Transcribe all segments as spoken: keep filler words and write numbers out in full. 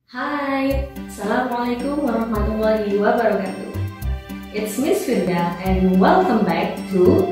Hai, Assalamualaikum warahmatullahi wabarakatuh. It's Miss Firda and welcome back to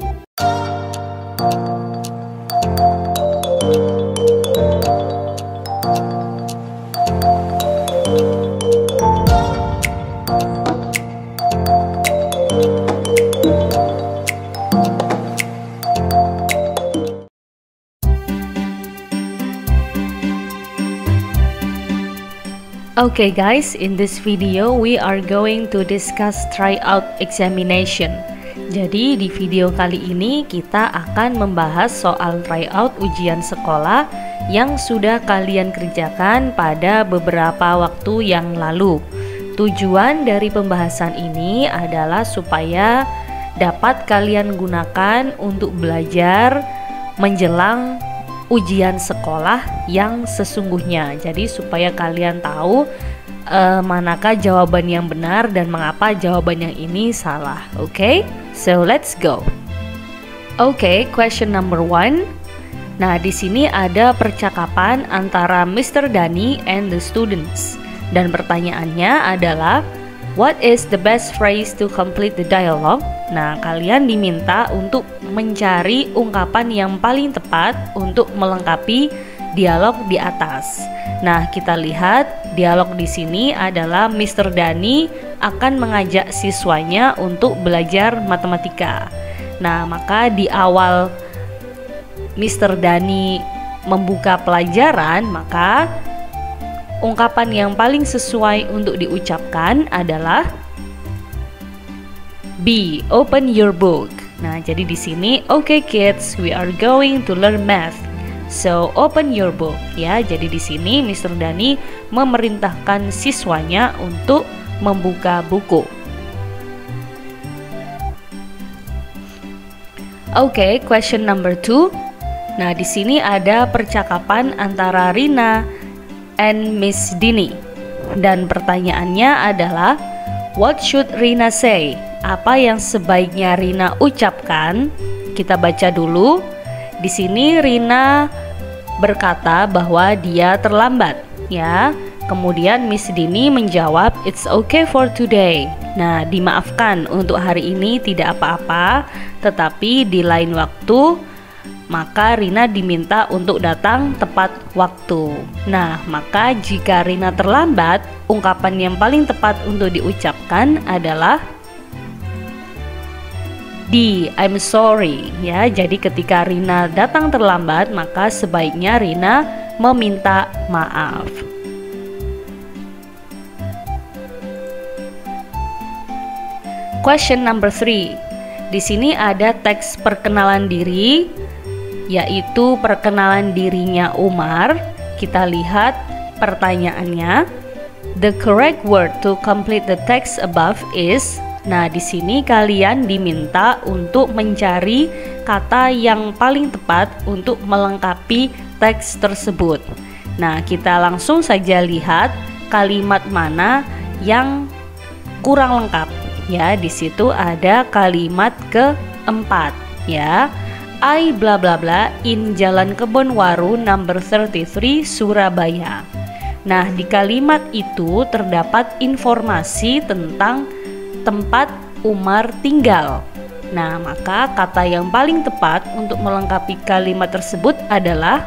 Okay guys, in this video we are going to discuss tryout examination. Jadi di video kali ini kita akan membahas soal tryout ujian sekolah yang sudah kalian kerjakan pada beberapa waktu yang lalu. Tujuan dari pembahasan ini adalah supaya dapat kalian gunakan untuk belajar menjelang ujian sekolah yang sesungguhnya. Jadi supaya kalian tahu uh, manakah jawaban yang benar dan mengapa jawaban yang ini salah. Oke, okay? So let's go. Oke, okay, question number one. Nah, di sini ada percakapan antara mister Dani and the students. Dan pertanyaannya adalah, what is the best phrase to complete the dialogue? Nah, kalian diminta untuk mencari ungkapan yang paling tepat untuk melengkapi dialog di atas. Nah, kita lihat dialog di sini adalah mister Dani akan mengajak siswanya untuk belajar matematika. Nah, maka di awal mister Dani membuka pelajaran, maka ungkapan yang paling sesuai untuk diucapkan adalah B. Open your book. Nah, jadi di sini, okay kids, we are going to learn math. So, open your book. Ya, jadi di sini mister Dani memerintahkan siswanya untuk membuka buku. Okay, question number two. Nah, di sini ada percakapan antara Rina and Miss Dini. Dan pertanyaannya adalah, what should Rina say? Apa yang sebaiknya Rina ucapkan? Kita baca dulu. Di sini Rina berkata bahwa dia terlambat, ya. Kemudian Miss Dini menjawab, it's okay for today. Nah, dimaafkan untuk hari ini tidak apa-apa, tetapi di lain waktu maka Rina diminta untuk datang tepat waktu. Nah, maka jika Rina terlambat, ungkapan yang paling tepat untuk diucapkan adalah D. I'm sorry. Ya, jadi ketika Rina datang terlambat, maka sebaiknya Rina meminta maaf. Question number three. Di sini ada teks perkenalan diri, yaitu perkenalan dirinya Umar. Kita lihat pertanyaannya. The correct word to complete the text above is. Nah, di sini kalian diminta untuk mencari kata yang paling tepat untuk melengkapi teks tersebut. Nah, kita langsung saja lihat kalimat mana yang kurang lengkap. Ya, di situ ada kalimat keempat, ya. I bla bla bla in Jalan Kebonwaru number thirty-three Surabaya. Nah, di kalimat itu terdapat informasi tentang tempat Umar tinggal. Nah, maka kata yang paling tepat untuk melengkapi kalimat tersebut adalah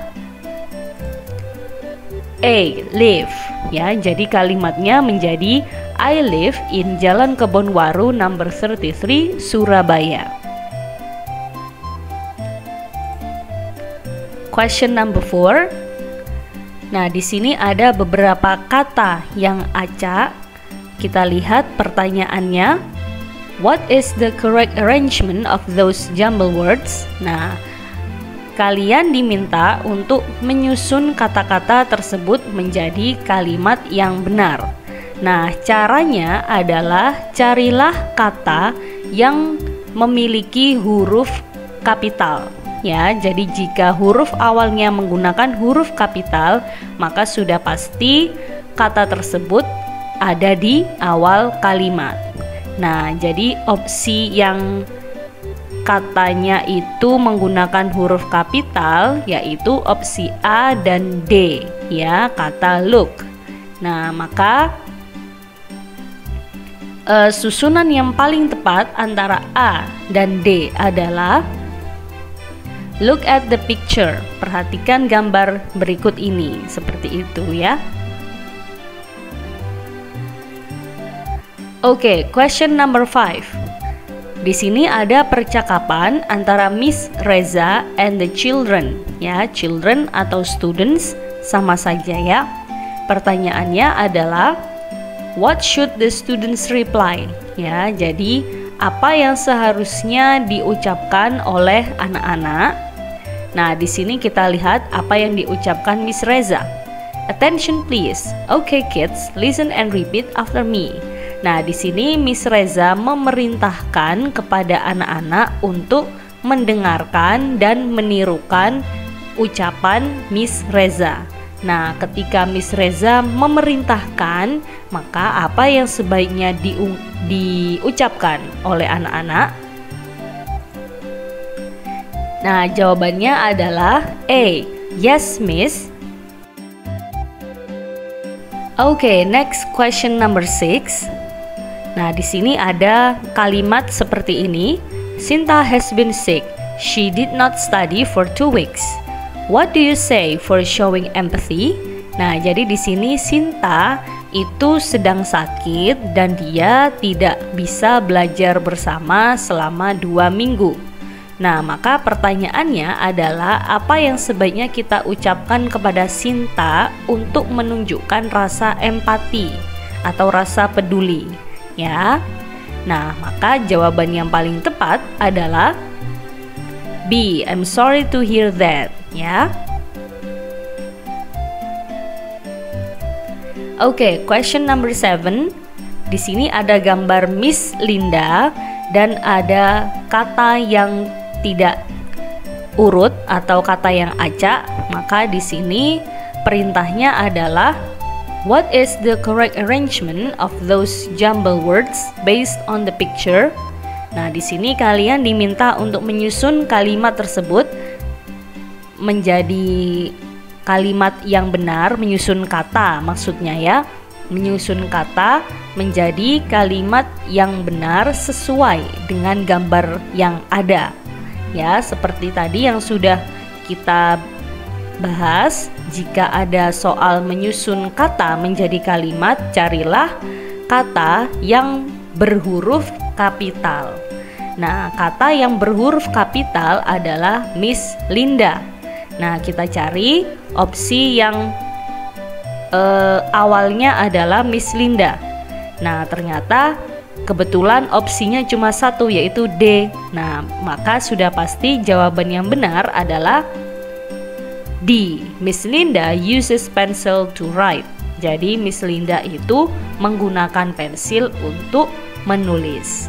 A. Live. Ya, jadi kalimatnya menjadi I live in Jalan Kebonwaru number thirty-three Surabaya. Question number four. Nah, di sini ada beberapa kata yang acak. Kita lihat pertanyaannya. What is the correct arrangement of those jumble words? Nah, kalian diminta untuk menyusun kata-kata tersebut menjadi kalimat yang benar. Nah, caranya adalah carilah kata yang memiliki huruf kapital. Ya, jadi jika huruf awalnya menggunakan huruf kapital, maka sudah pasti kata tersebut ada di awal kalimat. Nah, jadi opsi yang katanya itu menggunakan huruf kapital yaitu opsi A dan D, ya, kata look. Nah, maka uh, susunan yang paling tepat antara A dan D adalah look at the picture. Perhatikan gambar berikut ini, seperti itu ya. Oke, okay, question number five. Di sini ada percakapan antara Miss Reza and the children. Ya, children atau students sama saja ya. Pertanyaannya adalah what should the students reply? Ya, jadi apa yang seharusnya diucapkan oleh anak-anak? Nah, di sini kita lihat apa yang diucapkan Miss Reza. Attention please. Okay kids, listen and repeat after me. Nah, di sini Miss Reza memerintahkan kepada anak-anak untuk mendengarkan dan menirukan ucapan Miss Reza. Nah, ketika Miss Reza memerintahkan, maka apa yang sebaiknya di, diucapkan oleh anak-anak? Nah, jawabannya adalah A. Yes, Miss. Oke, okay, next question number six. Nah, di sini ada kalimat seperti ini. Sinta has been sick. She did not study for two weeks. What do you say for showing empathy? Nah, jadi di sini Sinta itu sedang sakit dan dia tidak bisa belajar bersama selama dua minggu. Nah, maka pertanyaannya adalah apa yang sebaiknya kita ucapkan kepada Sinta untuk menunjukkan rasa empati atau rasa peduli, ya. Nah, maka jawaban yang paling tepat adalah B. I'm sorry to hear that, ya. Oke, okay, question number seven. Di sini ada gambar Miss Linda dan ada kata yang tidak urut atau kata yang acak. Maka di sini perintahnya adalah what is the correct arrangement of those jumble words based on the picture? Nah, di sini kalian diminta untuk menyusun kalimat tersebut menjadi kalimat yang benar, menyusun kata maksudnya ya. Menyusun kata menjadi kalimat yang benar sesuai dengan gambar yang ada. Ya, seperti tadi yang sudah kita bahas, jika ada soal menyusun kata menjadi kalimat, carilah kata yang berhuruf kapital. Nah, kata yang berhuruf kapital adalah Miss Linda. Nah, kita cari opsi yang eh, awalnya adalah Miss Linda. Nah, ternyata kebetulan opsinya cuma satu, yaitu D. Nah, maka sudah pasti jawaban yang benar adalah D. Miss Linda uses pencil to write. Jadi Miss Linda itu menggunakan pensil untuk menulis.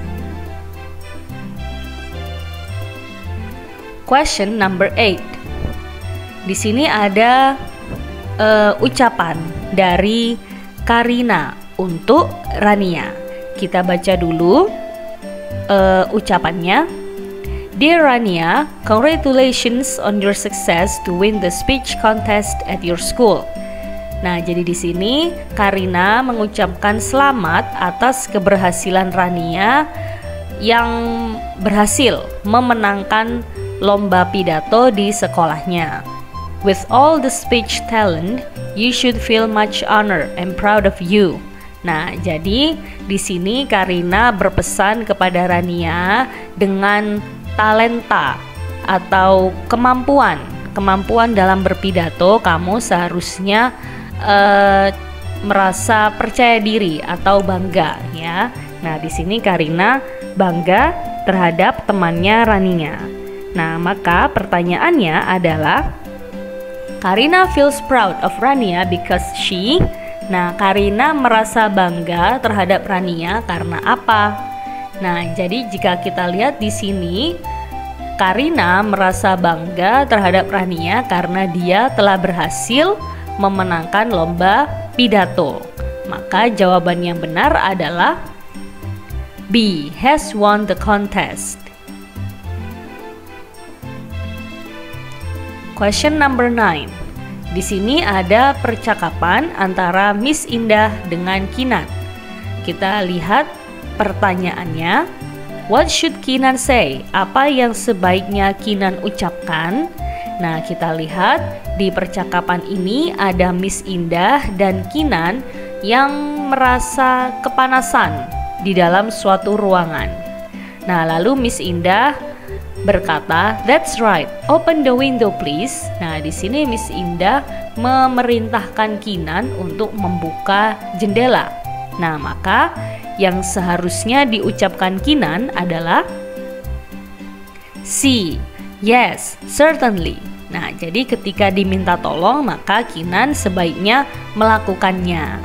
Question number eight. Di sini ada uh, ucapan dari Karina untuk Rania. Kita baca dulu uh, ucapannya. Dear Rania, congratulations on your success to win the speech contest at your school. Nah, jadi di sini Karina mengucapkan selamat atas keberhasilan Rania yang berhasil memenangkan lomba pidato di sekolahnya. With all the speech talent, you should feel much honor and proud of you. Nah, jadi di sini Karina berpesan kepada Rania dengan talenta atau kemampuan, kemampuan dalam berpidato, kamu seharusnya uh, merasa percaya diri atau bangga, ya. Nah, di sini Karina bangga terhadap temannya Rania. Nah, maka pertanyaannya adalah Karina feels proud of Rania because she. Nah, Karina merasa bangga terhadap Rania karena apa? Nah, jadi jika kita lihat di sini, Karina merasa bangga terhadap Rania karena dia telah berhasil memenangkan lomba pidato. Maka jawaban yang benar adalah B. Has won the contest. Question number nine. Di sini ada percakapan antara Miss Indah dengan Kinan. Kita lihat pertanyaannya. What should Kinan say? Apa yang sebaiknya Kinan ucapkan? Nah, kita lihat di percakapan ini ada Miss Indah dan Kinan yang merasa kepanasan di dalam suatu ruangan. Nah, lalu Miss Indah berkata, "That's right, open the window please." Nah, di sini Miss Indah memerintahkan Kinan untuk membuka jendela. Nah, maka yang seharusnya diucapkan Kinan adalah C. Yes, certainly. Nah, jadi ketika diminta tolong, maka Kinan sebaiknya melakukannya.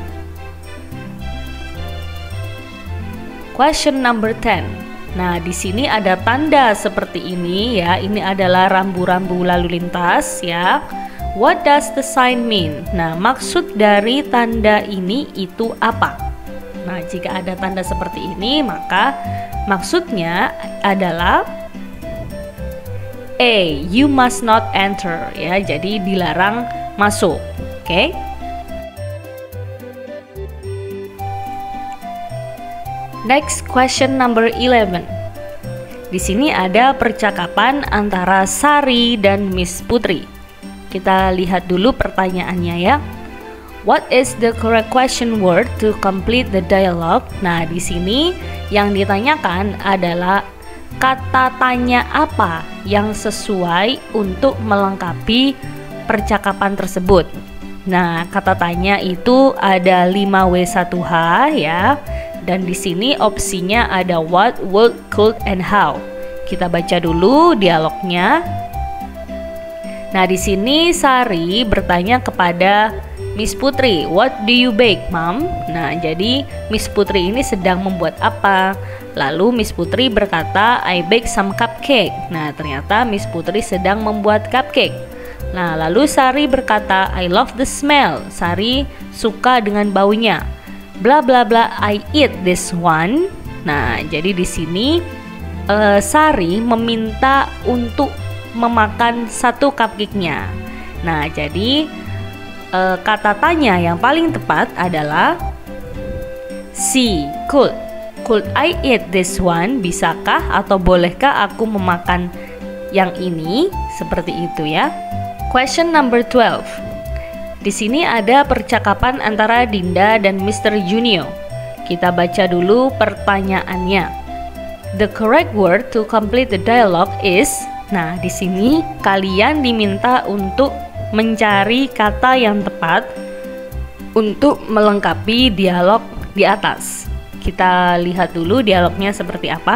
Question number ten. Nah, di sini ada tanda seperti ini ya. Ini adalah rambu-rambu lalu lintas ya. What does the sign mean? Nah, maksud dari tanda ini itu apa? Nah, jika ada tanda seperti ini, maka maksudnya adalah A. You must not enter ya. Jadi dilarang masuk. Oke? Okay? Next, question number eleven. Di sini ada percakapan antara Sari dan Miss Putri. Kita lihat dulu pertanyaannya ya. What is the correct question word to complete the dialogue? Nah, di sini yang ditanyakan adalah kata tanya apa yang sesuai untuk melengkapi percakapan tersebut. Nah, kata tanya itu ada lima W satu H ya. Dan di sini opsinya ada what, would, could, and how. Kita baca dulu dialognya. Nah, di sini Sari bertanya kepada Miss Putri, "What do you bake, Mom?" Nah, jadi Miss Putri ini sedang membuat apa? Lalu Miss Putri berkata, "I bake some cupcake." Nah, ternyata Miss Putri sedang membuat cupcake. Nah, lalu Sari berkata, "I love the smell." Sari suka dengan baunya. Bla bla bla, I eat this one. Nah, jadi di sini uh, Sari meminta untuk memakan satu cupcake-nya. Nah, jadi uh, kata tanya yang paling tepat adalah C. Could. Could I eat this one? Bisakah atau bolehkah aku memakan yang ini? Seperti itu ya. Question number twelve. Di sini ada percakapan antara Dinda dan mister Junio. Kita baca dulu pertanyaannya. The correct word to complete the dialogue is. Nah, di sini kalian diminta untuk mencari kata yang tepat untuk melengkapi dialog di atas. Kita lihat dulu dialognya seperti apa.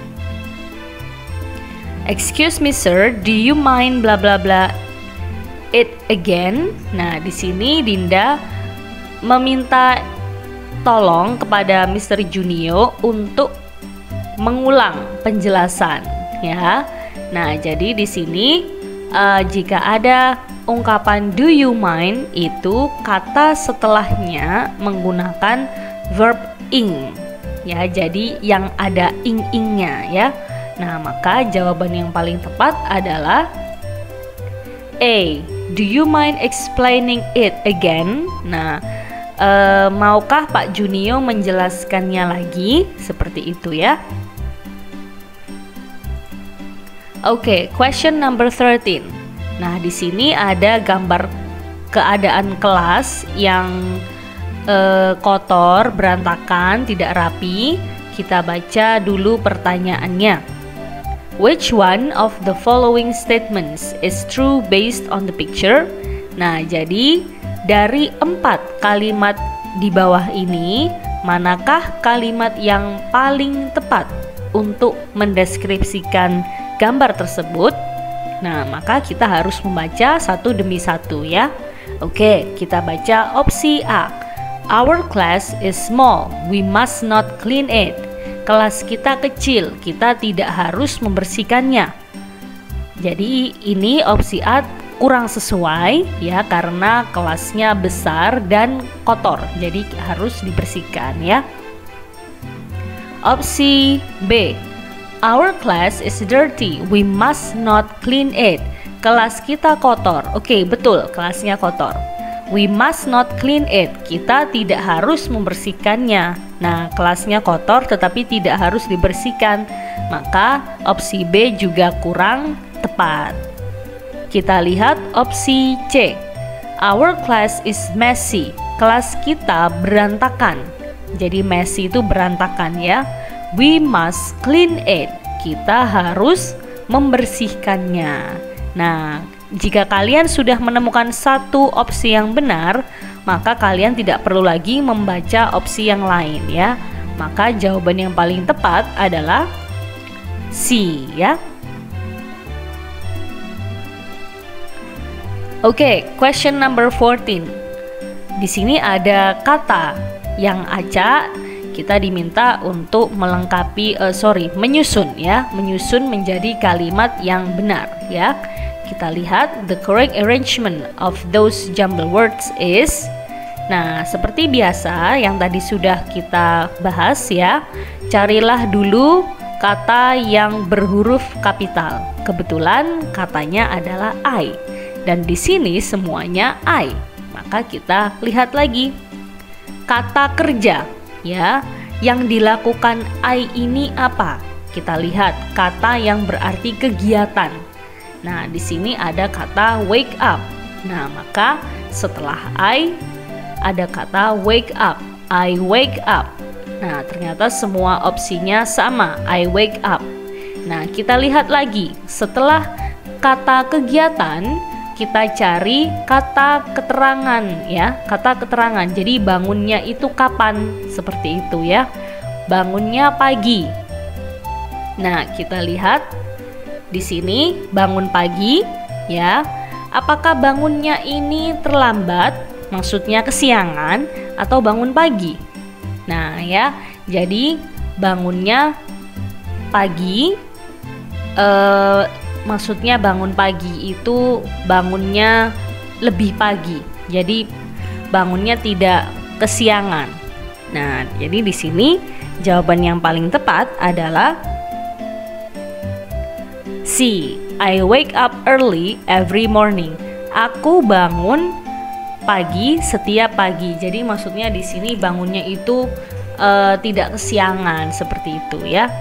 Excuse me sir, do you mind bla bla bla it again? Nah, di sini Dinda meminta tolong kepada mister Junio untuk mengulang penjelasan ya. Nah, jadi di sini uh, jika ada ungkapan do you mind, itu kata setelahnya menggunakan verb ing ya. Jadi yang ada ing-ingnya ya. Nah, maka jawaban yang paling tepat adalah A. Do you mind explaining it again? Nah, uh, maukah Pak Junio menjelaskannya lagi? Seperti itu ya. Oke, okay, question number thirteen. Nah, di sini ada gambar keadaan kelas yang uh, kotor, berantakan, tidak rapi. Kita baca dulu pertanyaannya. Which one of the following statements is true based on the picture? Nah, jadi dari empat kalimat di bawah ini, manakah kalimat yang paling tepat untuk mendeskripsikan gambar tersebut? Nah, maka kita harus membaca satu demi satu ya. Oke, kita baca opsi A. Our class is small, we must not clean it. Kelas kita kecil, kita tidak harus membersihkannya. Jadi ini opsi A kurang sesuai ya, karena kelasnya besar dan kotor, jadi harus dibersihkan ya. Opsi B. Our class is dirty, we must not clean it. kelas kita kotor. Oke, betul, kelasnya kotor. We must not clean it. Kita tidak harus membersihkannya. Nah, kelasnya kotor tetapi tidak harus dibersihkan. Maka opsi B juga kurang tepat. Kita lihat opsi C. Our class is messy. Kelas kita berantakan. Jadi messy itu berantakan ya. We must clean it. Kita harus membersihkannya. Nah, jika kalian sudah menemukan satu opsi yang benar, maka kalian tidak perlu lagi membaca opsi yang lain ya. Maka jawaban yang paling tepat adalah C ya. Oke, okay, question number fourteen. Di sini ada kata yang acak, kita diminta untuk melengkapi uh, sorry, menyusun ya, menyusun menjadi kalimat yang benar ya. Kita lihat the correct arrangement of those jumble words is. Nah, seperti biasa yang tadi sudah kita bahas ya. Carilah dulu kata yang berhuruf kapital. Kebetulan katanya adalah I. Dan di sini semuanya I. Maka kita lihat lagi kata kerja ya. Yang dilakukan I ini apa? Kita lihat kata yang berarti kegiatan. Nah, di sini ada kata wake up. Nah, maka setelah I ada kata wake up. I wake up. Nah, ternyata semua opsinya sama. I wake up. Nah, kita lihat lagi. Setelah kata kegiatan, kita cari kata keterangan ya. Kata keterangan. Jadi bangunnya itu kapan? Seperti itu ya. Bangunnya pagi. Nah, kita lihat di sini bangun pagi ya. Apakah bangunnya ini terlambat? Maksudnya kesiangan atau bangun pagi? Nah ya, jadi bangunnya pagi eh, maksudnya bangun pagi itu bangunnya lebih pagi. Jadi bangunnya tidak kesiangan. Nah, jadi di sini jawaban yang paling tepat adalah C. I wake up early every morning. Aku bangun pagi setiap pagi. Jadi maksudnya di sini bangunnya itu uh, tidak kesiangan seperti itu ya.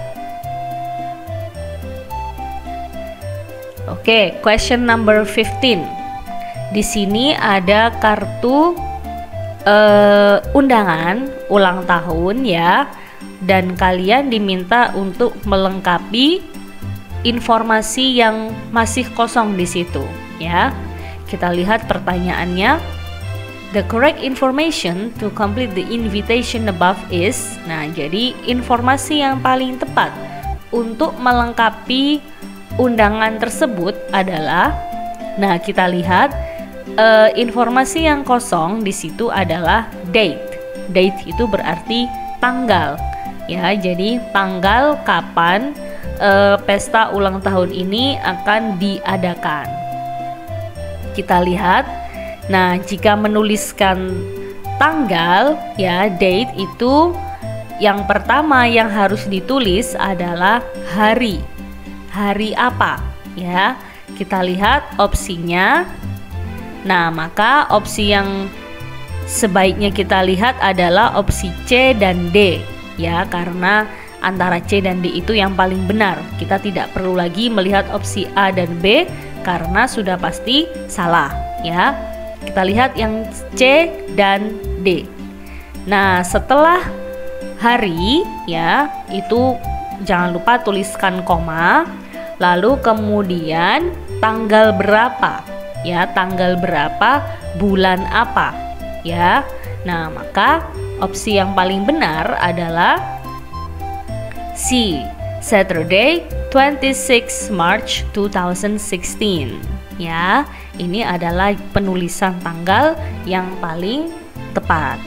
Oke, okay, question number fifteen. Di sini ada kartu uh, undangan ulang tahun ya. Dan kalian diminta untuk melengkapi informasi yang masih kosong di situ ya. Kita lihat pertanyaannya. The correct information to complete the invitation above is. Nah, jadi informasi yang paling tepat untuk melengkapi undangan tersebut adalah. Nah, kita lihat uh, informasi yang kosong di situ adalah date. Date itu berarti tanggal ya. Jadi tanggal kapan Uh, pesta ulang tahun ini akan diadakan. Kita lihat. Nah, jika menuliskan tanggal ya, date itu yang pertama yang harus ditulis adalah hari. Hari apa ya? Kita lihat opsinya. Nah, maka opsi yang sebaiknya kita lihat adalah opsi C dan D ya, karena antara C dan D itu yang paling benar. Kita tidak perlu lagi melihat opsi A dan B karena sudah pasti salah ya. Kita lihat yang C dan D. Nah, setelah hari ya, itu jangan lupa tuliskan koma. Lalu kemudian tanggal berapa ya, tanggal berapa, bulan apa ya. Nah, maka opsi yang paling benar adalah C. Saturday twenty-sixth March two thousand sixteen ya. Ini adalah penulisan tanggal yang paling tepat.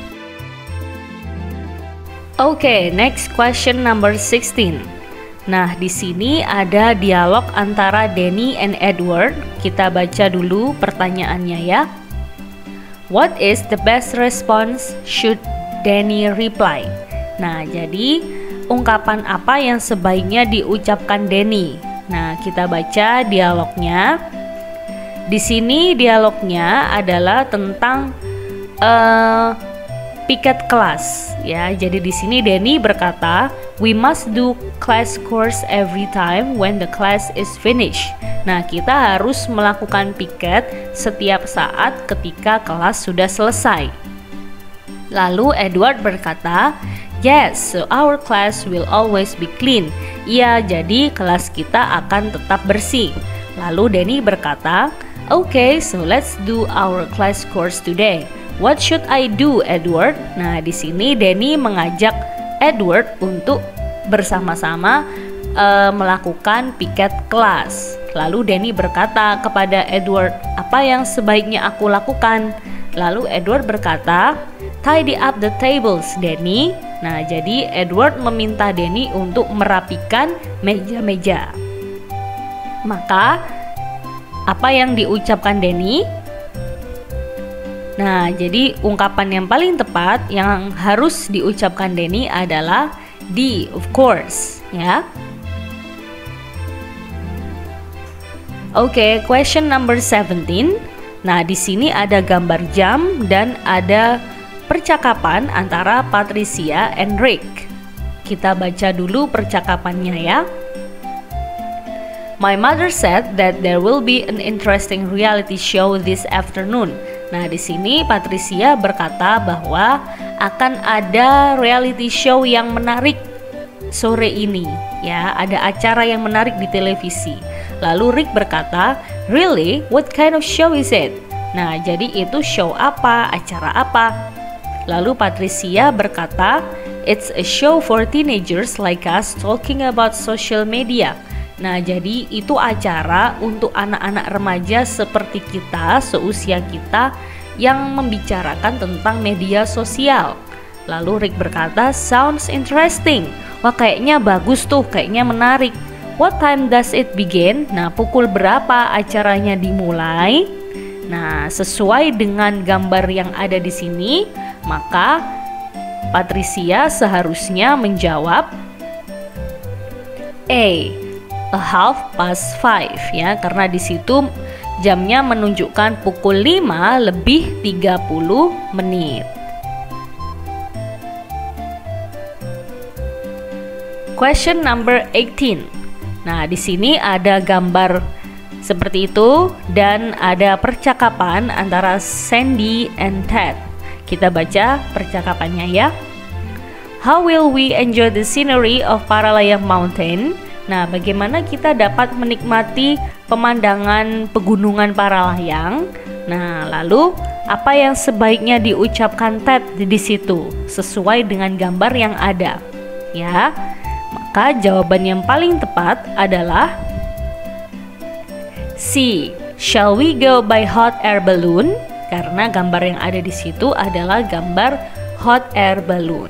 Oke, okay, next question number sixteen. Nah, di sini ada dialog antara Danny and Edward. Kita baca dulu pertanyaannya ya. What is the best response should Danny reply? Nah, jadi ungkapan apa yang sebaiknya diucapkan Danny? Nah, kita baca dialognya. Di sini dialognya adalah tentang uh, piket kelas ya. Jadi di sini Danny berkata, "We must do class course every time when the class is finished." Nah, kita harus melakukan piket setiap saat ketika kelas sudah selesai. Lalu Edward berkata, "Yes, so our class will always be clean." Iya, jadi kelas kita akan tetap bersih. Lalu Danny berkata, "Okay, so let's do our class course today. What should I do, Edward?" Nah, di sini Danny mengajak Edward untuk bersama-sama uh, melakukan piket kelas. Lalu Danny berkata kepada Edward, "Apa yang sebaiknya aku lakukan?" Lalu Edward berkata, "Tidy up the tables, Danny." Nah, jadi Edward meminta Danny untuk merapikan meja-meja. Maka, apa yang diucapkan Danny? Nah, jadi ungkapan yang paling tepat yang harus diucapkan Danny adalah D, of course, ya. Oke, okay, question number seventeen. Nah, di sini ada gambar jam dan ada percakapan antara Patricia and Rick. Kita baca dulu percakapannya ya. "My mother said that there will be an interesting reality show this afternoon." Nah, di sini Patricia berkata bahwa akan ada reality show yang menarik sore ini, ya, ada acara yang menarik di televisi. Lalu Rick berkata, "Really? What kind of show is it?" Nah, jadi itu show apa, acara apa? Lalu Patricia berkata, "It's a show for teenagers like us talking about social media." Nah, jadi itu acara untuk anak-anak remaja seperti kita, seusia kita, yang membicarakan tentang media sosial. Lalu Rick berkata, "Sounds interesting." Wah, kayaknya bagus tuh, kayaknya menarik. "What time does it begin?" Nah, pukul berapa acaranya dimulai? Nah, sesuai dengan gambar yang ada di sini, maka Patricia seharusnya menjawab A, a half past five, ya, karena di situ jamnya menunjukkan pukul lima lebih tiga puluh menit. Question number eighteen. Nah, di sini ada gambar seperti itu dan ada percakapan antara Sandy and Ted. Kita baca percakapannya ya. "How will we enjoy the scenery of Paralayang Mountain?" Nah, bagaimana kita dapat menikmati pemandangan pegunungan Paralayang? Nah, lalu apa yang sebaiknya diucapkan Ted di situ sesuai dengan gambar yang ada? Ya. Maka jawaban yang paling tepat adalah C. Shall we go by hot air balloon? Karena gambar yang ada di situ adalah gambar hot air balloon.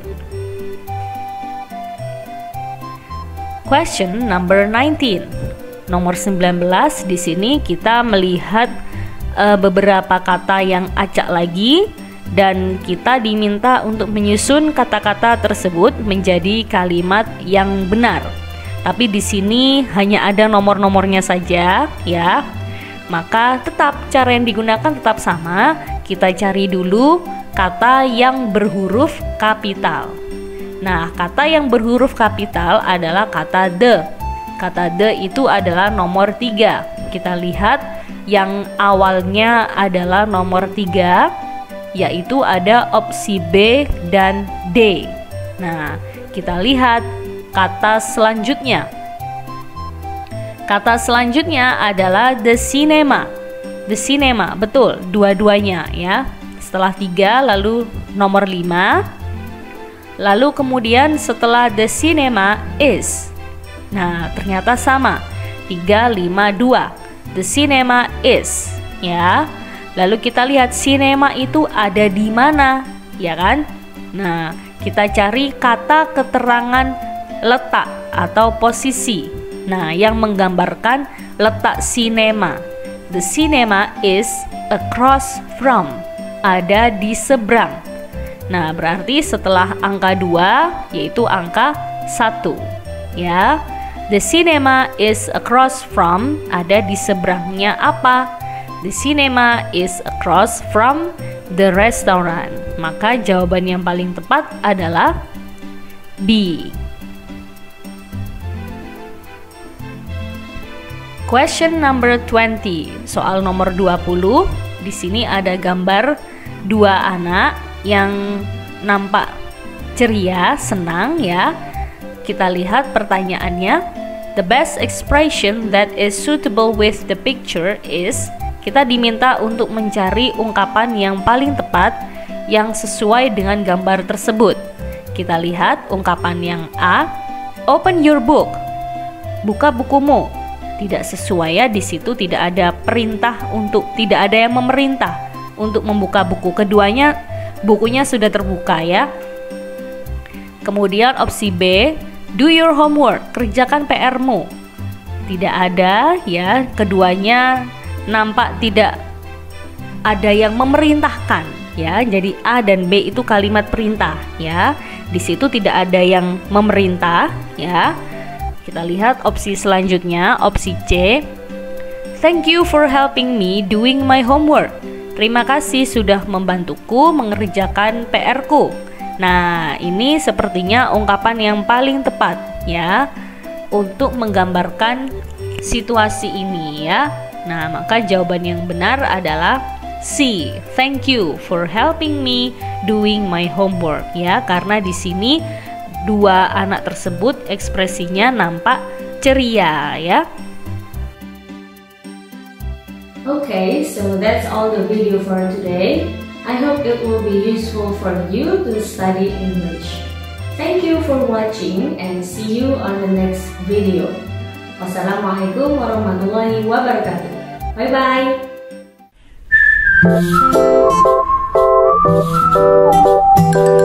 Question number nineteen. Nomor sembilan belas, di sini kita melihat uh, beberapa kata yang acak lagi dan kita diminta untuk menyusun kata-kata tersebut menjadi kalimat yang benar. Tapi di sini hanya ada nomor-nomornya saja, ya. Maka tetap cara yang digunakan tetap sama. Kita cari dulu kata yang berhuruf kapital. Nah, kata yang berhuruf kapital adalah kata the. Kata the itu adalah nomor tiga. Kita lihat yang awalnya adalah nomor tiga, yaitu ada opsi B dan D. Nah, kita lihat kata selanjutnya. Kata selanjutnya adalah the cinema. The cinema, betul, dua-duanya ya. Setelah tiga lalu nomor lima. Lalu kemudian setelah the cinema is. Nah, ternyata sama. tiga, lima, dua. The cinema is, ya. Lalu kita lihat cinema itu ada di mana, ya kan? Nah, kita cari kata keterangan letak atau posisi. Nah, yang menggambarkan letak cinema. The cinema is across from, ada di seberang. Nah, berarti setelah angka dua yaitu angka satu, ya. The cinema is across from, ada di seberangnya apa? The cinema is across from the restaurant. Maka jawaban yang paling tepat adalah B. Question number twenty. Soal nomor dua puluh. Di sini ada gambar dua anak yang nampak ceria, senang ya. Kita lihat pertanyaannya. The best expression that is suitable with the picture is. Kita diminta untuk mencari ungkapan yang paling tepat yang sesuai dengan gambar tersebut. Kita lihat ungkapan yang A. Open your book. Buka bukumu. Tidak sesuai ya, di situ tidak ada perintah untuk, tidak ada yang memerintah untuk membuka buku. Keduanya bukunya sudah terbuka ya. Kemudian opsi B. Do your homework. Kerjakan P R-mu. Tidak ada ya, keduanya nampak tidak ada yang memerintahkan ya. Jadi A dan B itu kalimat perintah ya. Di situ tidak ada yang memerintah ya. Kita lihat opsi selanjutnya, opsi C. Thank you for helping me doing my homework. Terima kasih sudah membantuku mengerjakan P R-ku. Nah, ini sepertinya ungkapan yang paling tepat ya untuk menggambarkan situasi ini ya. Nah, maka jawaban yang benar adalah C. Thank you for helping me doing my homework ya, karena di sini dua anak tersebut ekspresinya nampak ceria ya. Okay, so that's all the video for today. I hope it will be useful for you to study English. Thank you for watching and see you on the next video. Wassalamualaikum warahmatullahi wabarakatuh. Bye bye.